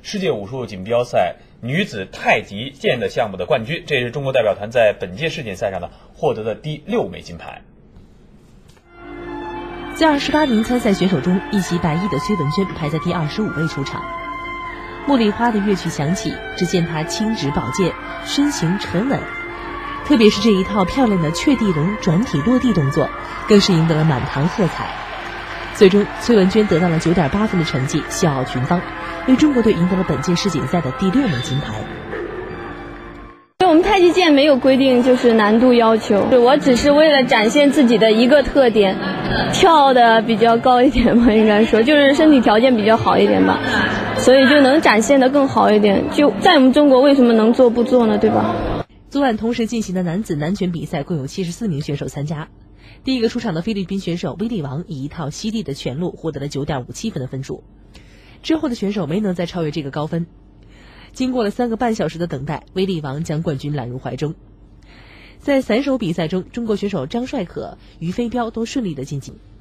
世界武术锦标赛女子太极剑的项目的冠军，这也是中国代表团在本届世锦赛上呢获得的第6枚金牌。 在28名参赛选手中，一袭白衣的崔文娟排在第25位出场。茉莉花的乐曲响起，只见她轻执宝剑，身形沉稳，特别是这一套漂亮的雀地龙转体落地动作，更是赢得了满堂喝彩。最终，崔文娟得到了9.8分的成绩，笑傲群芳，为中国队赢得了本届世锦赛的第6枚金牌。 我们太极剑没有规定就是难度要求，我只是为了展现自己的一个特点，跳的比较高一点吧，应该说就是身体条件比较好一点吧，所以就能展现得更好一点。就在我们中国为什么能做不做呢，对吧？ 昨晚同时进行的男子男拳比赛共有74名选手参加。第一个出场的菲律宾选手威利王以一套犀利的拳路获得了9.57分的分数，之后的选手没能再超越这个高分。经过了3个半小时的等待，威利王将冠军揽入怀中。在散手比赛中，中国选手张帅可、于飞镖都顺利的晋级。